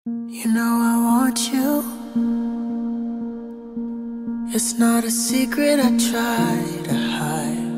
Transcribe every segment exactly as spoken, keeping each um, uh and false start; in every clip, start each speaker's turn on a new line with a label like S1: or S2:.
S1: You know I want you. It's not a secret I try to hide.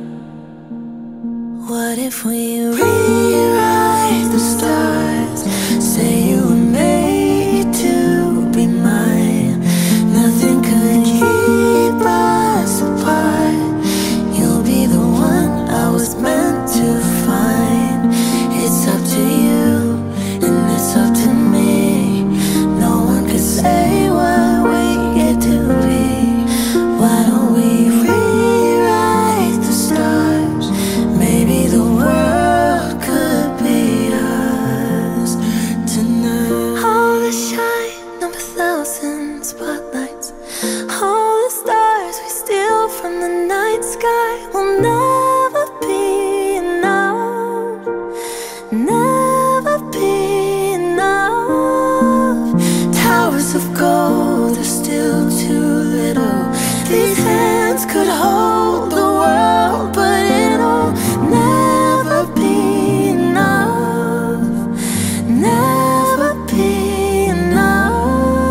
S1: What if we rewrite the stars? Say you were made to be mine. Nothing could keep us apart. You'll be the one I was meant to find. It's up to you, and it's up to me. No one can say what we get to be. Why don't we rewrite the stars? Maybe the world could be ours tonight. All the shine of a thousand spotlights, all the stars we steal from the night sky will never be enough, never be enough. Towers of gold are still too little. These hands could hold the world, but it'll never be enough, never be enough.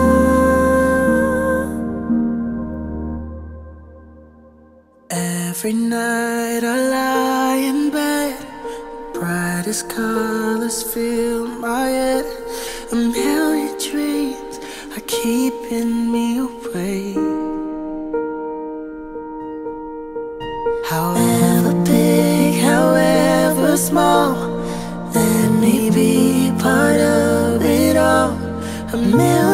S1: Every night I lie in bed, brightest colors fill my head. A million dreams are keeping me awake. However big, however small, let me be part of it all. A million